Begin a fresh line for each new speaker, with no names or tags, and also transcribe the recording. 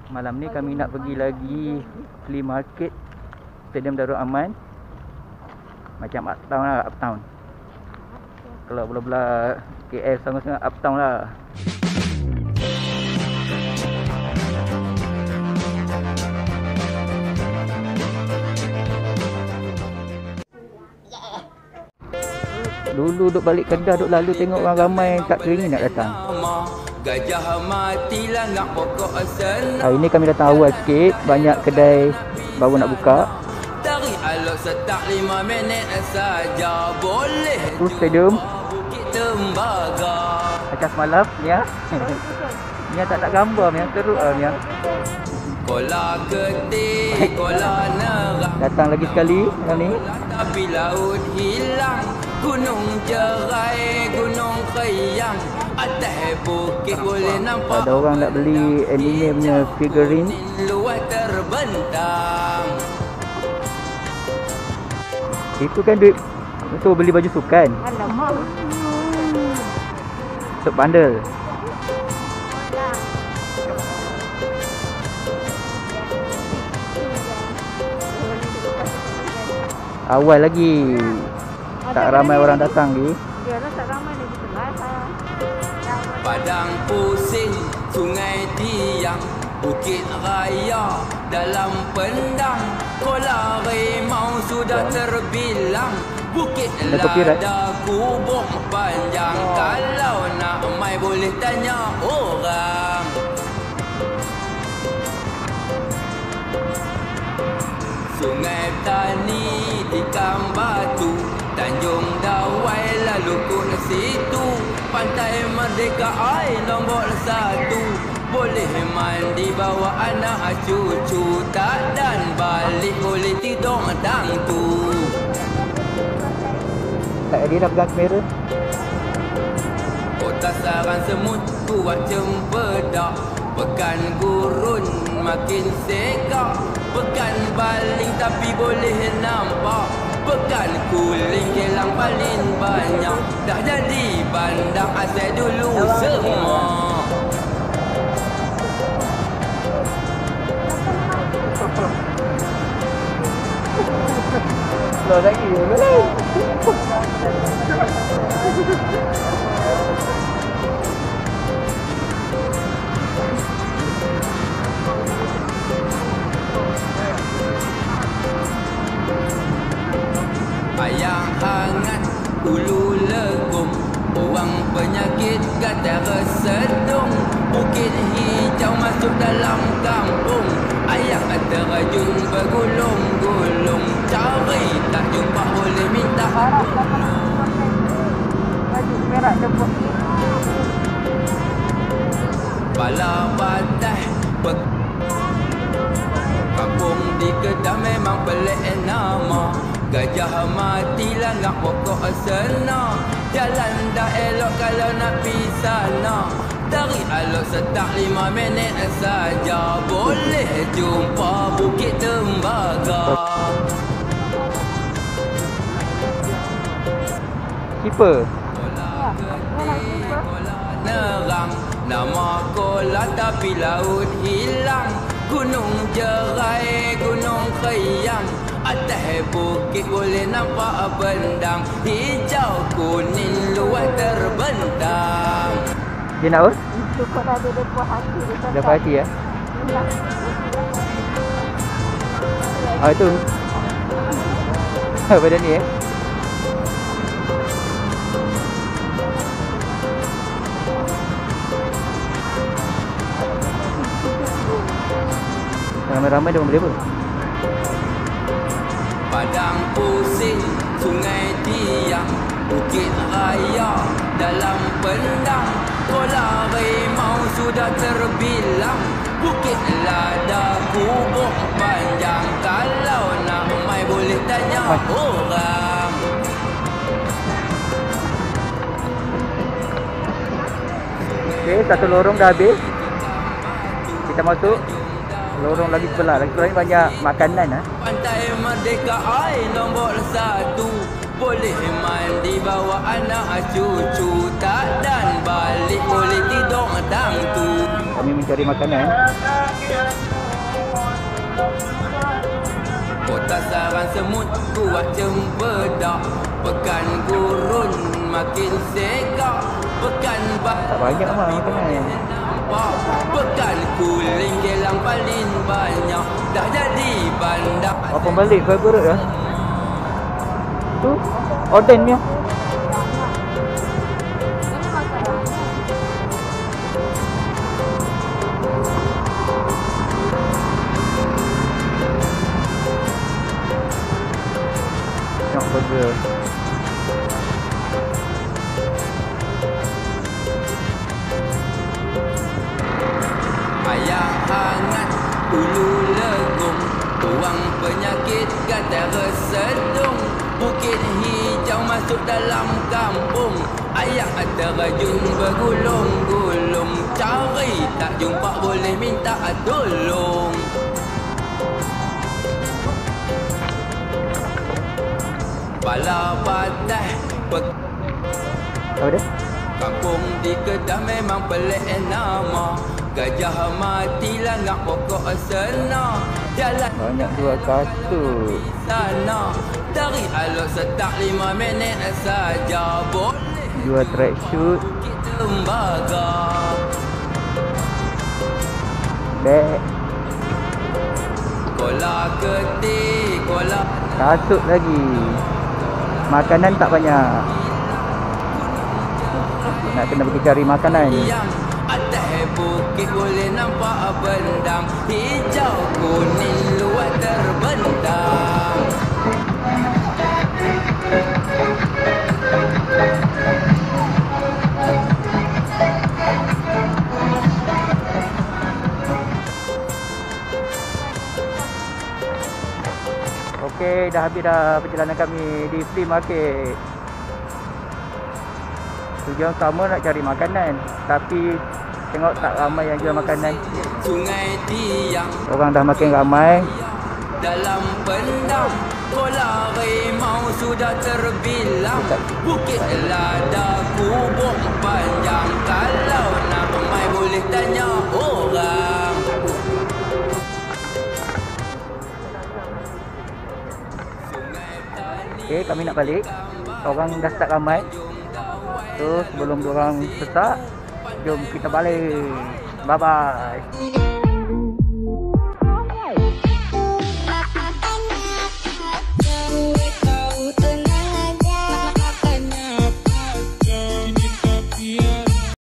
Malam ni kami nak pergi lagi flea market Stadium Darul Aman. Macam uptown lah, uptown. Kalau belah-belah KL sangat-sangat uptown lah. Dulu duk balik Kedah, duk lalu tengok orang ramai tak teringin nak datang. Hari ni kami datang awal sikit, banyak kedai baru nak buka. Tu stadium macam semalam Mia. Mia tak nak gambar Mia, teruk lah Mia. Datang lagi sekali malam ni.
Tapi laut hilang, gunung jerai, gunung khayang, atas bukit boleh nampak.
Ada orang nak beli anime punya figurine.
Luas terbentang.
Itu kan duit untuk beli baju sukan.
Alamak.
Untuk bundle. Awal lagi. Tak ramai orang datang lagi.
Ya, tak ramai lagi sebelah.
Padang Pusing, Sungai Tiang, Bukit Raya, dalam pendang, Kola Rimau sudah terbilang. Bukit Lada Kubuk panjang, kalau nak mai boleh tanya orang. Sungai Tani di Kambatu, Tanjung Dawai lalu ke situ. Pantai Merdeka ai nombor 1. Boleh mandi bawa anak cucu, tak dan balik boleh tidur dang tu.
Tak ada dah pegang kamera.
Kota sarang semut kuat cempedak, pekan gurun makin segak. Pekan baling tapi boleh nampak, pekan kuling kelang paling banyak. Dah jadi bandar asal dulu semua.
Slow lagi boleh.
Ayam hangat, ulu legum, orang penyakit gatal resedung. Bukit hijau masuk dalam kampung, ayam terjun bergulung-gulung. Cari tak jumpa boleh minta tolong.
Baju merah tepuk.
Bala batai kampung di Kedah memang pelik nama. Gajah mati langgar pokok sena, jalan dah elok kalau nak pergi sana. Dari Alok Setak 5 minit saja boleh jumpa Bukit Tembaga.
Keeper.
Kola Gede, Kola Nerang, nama kola tapi laut hilang. Gunung Jerai, Gunung Khayang, atas bukit boleh nampak bendang. Hijau kuning luas terbentang.
Dia nak apa?
Cukup dah ada puas hati.
Dah puas hati ya? Ah itu. Pada ni ramai-ramai dia boleh apa?
Padang Pusing, Sungai Tiang, Bukit Raya, dalam pendang, Kola Rimau sudah terbilang. Bukit Lada Kubuk panjang, kalau nak mai boleh tanya orang.
Okey, satu lorong dah habis. Kita masuk lorong lagi sebelah. Lagi sebelah ni banyak makanan ah.
Pantai Merdeka ai nombor 1. Boleh mandi bawa anak cucu, tak dan balik boleh tidur dang tu.
Kami mencari makanan.
Kota sarang semut kuat cempedak, pekan gurun makin segak, pekan
Tak banyak mah makanan.
nampak, pekan kuling gelang paling banyak, dah jadi bandar.
Apa balik favourite dah? Tu Oden punya.
Ini masalah.
Tengok burger.
Ayah hangat, ulu legum, tuang penyakit gatal resedung. Bukit hijau masuk dalam kampung, ayah terjun bergulung-gulung. Cari tak jumpa boleh minta tolong. Bala batai
Apa dia?
kampung di Kedah memang pelik nama. Gajah mati langak pokok sena, jalan
Banyak jual kasut.
sana. Dari Alor setak 5 minit saja boleh
Jual tracksuit.
kita tembaga.
Beg.
Kola ketik, kola
Kasut lagi. Makanan tak banyak. Nak kena pergi cari makanan.
yang atas bukit boleh nampak bendang hijau kuning luar terbentang.
Okey, dah habis dah perjalanan kami di flea market. Tujuan utama nak cari makanan, tapi tengok tak ramai yang jual makanan.
Sungai Tiang
Orang dah makin ramai.
dalam pendam, kola rimau sudah terbilang. Bukit Lada kubur panjang, kalau nak mai boleh tanya orang.
Okey, kami nak balik. Orang dah start ramai. So, sebelum diorang sesak, jom kita balik. Bye-bye.